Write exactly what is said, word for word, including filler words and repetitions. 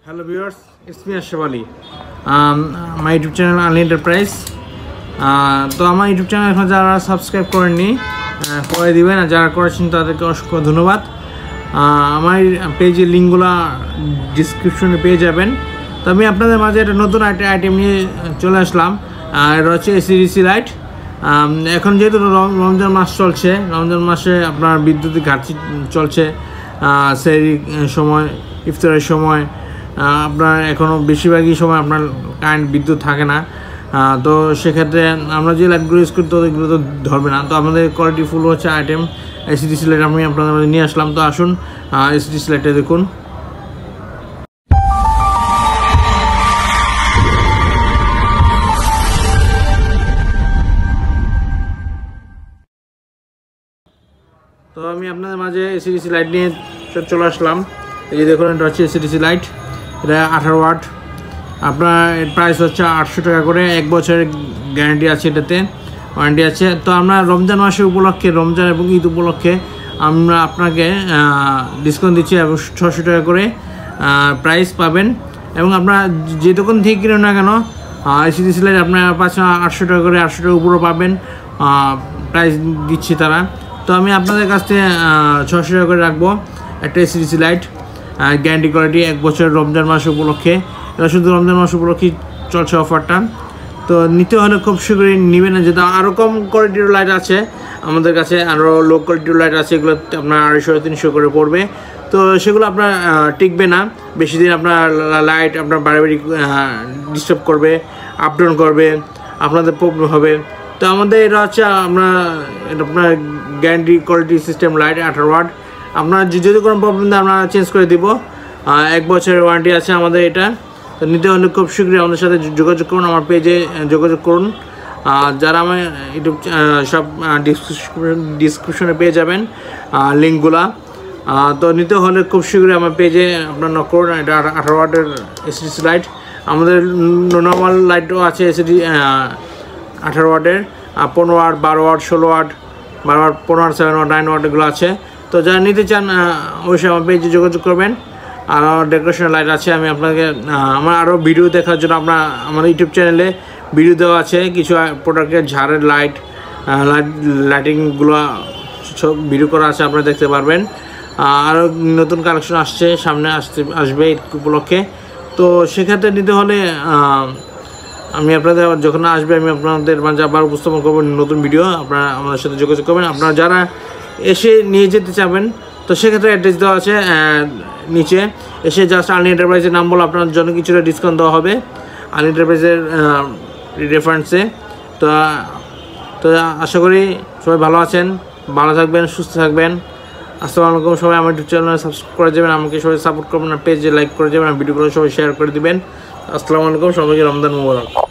Hello viewers, it's me Ashraf Ali. Um, my YouTube channel Ali Enterprise. তো আমার YouTube channel এখন যারা subscribe করেননি করে দিবেন, আর যারা করেছেন তাদেরকে অসংখ্য ধন্যবাদ। আমার পেজের লিঙ্কগুলো ডিসক্রিপশনে পেয়ে যাবেন। তো আমি আপনাদের মাঝে একটা নতুন আইটেম নিয়ে চলে আসলাম। এটা হচ্ছে এসিডিসি লাইট। এখন যেহেতু রমজান মাস চলছে, রমজান মাসে আপনার বিদ্যুতের ঘাটতি চলছে, সেই সময় ইফতারের সময় আপনার এখনও বেশিরভাগই সময় আপনার কারেন্ট বিদ্যুৎ থাকে না। তো সেক্ষেত্রে আমরা যে লাইটগুলো ইউজ করি তো এগুলো তো ধরবে না। তো আমাদের কোয়ালিটি ফুল হচ্ছে আইটেম এসিডিসি লাইট আমি আপনাদের মধ্যে নিয়ে আসলাম। তো আসুন এসিডিসি লাইটটা দেখুন। তো আমি আপনাদের মাঝে এসিডিসি লাইট নিয়ে চলে আসলাম। এই যে দেখুন, এটা হচ্ছে এসিডিসি লাইট। এটা আঠারো ওয়াট। আপনার প্রাইস হচ্ছে আটশো টাকা করে। এক বছরের গ্যারান্টি আছে, এটাতে ওয়ারেন্টি আছে। তো আমরা রমজান মাসের উপলক্ষে, রমজান এবং ঈদ উপলক্ষে আমরা আপনাকে ডিসকাউন্ট দিচ্ছি এবং ছশো টাকা করে প্রাইস পাবেন। এবং আপনারা যে দোকান থেকে কিনেন না কেন এসিডিসি লাইট আপনার পাঁচশো আটশো টাকা করে, আটশো টাকা উপরেও পাবেন, প্রাইস দিচ্ছি তারা। তো আমি আপনাদের কাছ থেকে ছশো টাকা করে রাখবো একটা এসিডিসি লাইট, গ্যারান্টি কোয়ালিটি, এক বছর রমজান মাস উপলক্ষে। এটা শুধু রমজান মাস উপলক্ষে চলছে অফারটা। তো নিতে হলে খুব শীঘ্রই নেবেন। যেহেতু আরও কম কোয়ালিটির লাইট আছে আমাদের কাছে, আরও লো কোয়ালিটির লাইট আছে, এগুলো আপনার আড়াইশো তিনশো করে পড়বে। তো সেগুলো আপনার টিকবে না বেশি দিন। আপনার লাইট আপনার বাড়ি বাড়ি ডিস্টার্ব করবে, আপ ডাউন করবে, আপনাদের প্রবলেম হবে। তো আমাদের এটা হচ্ছে আপনার এটা আপনার গ্যারান্টি কোয়ালিটি সিস্টেম লাইট আঠারো ওয়াট। আপনার যদি কোনো প্রবলেম দেয় আমরা চেঞ্জ করে দিব। এক বছরের ওয়ারেন্টি আছে আমাদের এটা। তো নিতে হলে খুব শীঘ্রই আমাদের সাথে যোগাযোগ করুন, আমার পেজে যোগাযোগ করুন। যারা আমার ইউটিউব সব ডিসক্রিপশনে পেয়ে যাবেন লিঙ্কগুলা। তো নিতে হলে খুব শীঘ্রই আমার পেজে আপনার নক করুন। এটা আঠারো ওয়াটের এসিডিসি লাইট। আমাদের নর্মাল লাইটও আছে এসিডি আঠারো ওয়াটের, পনেরো ওয়াট, বারো ওয়াট, ষোলো ওয়াট, বারো ওয়াট, পনেরো watt, seven watt, nine watt এগুলো আছে। তো যারা নিতে চান অবশ্যই আমার পেজে যোগাযোগ করবেন। আর আমার ডেকোরেশন লাইট আছে। আমি আপনাকে আমার আরও ভিডিও দেখার জন্য আপনার আমার ইউটিউব চ্যানেলে ভিডিও দেওয়া আছে, কিছু প্রোডাক্টের ঝাড়ের লাইট, লাইট লাইটিংগুলো সব ভিডিও করা আছে, আপনারা দেখতে পারবেন। আরও নতুন কালেকশন আসছে, সামনে আসতে আসবে ঈদ উপলক্ষে। তো সেক্ষেত্রে নিতে হলে আমি আপনাদের যখন আসবে আমি আপনাদের মাঝে আবার উপস্থাপন করবো নতুন ভিডিও। আপনারা আমাদের সাথে যোগাযোগ করবেন। আপনারা যারা এসে নিয়ে যেতে চাবেন তো সেক্ষেত্রে অ্যাড্রেস দেওয়া আছে নিচে। এসে জাস্ট আলি এন্টারপ্রাইজের নাম বলে আপনার জন্য কিছুটা ডিসকাউন্ট দেওয়া হবে আলি এন্টারপ্রাইজের রেফারেন্সে। তো তো আশা করি সবাই ভালো আছেন, ভালো থাকবেন, সুস্থ থাকবেন। আসসালামু আলাইকুম। সবাই আমার ইউটিউব চ্যানেলে সাবস্ক্রাইব করে যাবেন, আমাকে সবাই সাপোর্ট করবেন, পেজে লাইক করে যাবেন, আর ভিডিওগুলো সবাই শেয়ার করে দেবেন। আসসালামু আলাইকুম, সবাইকে রমজান মুবারক।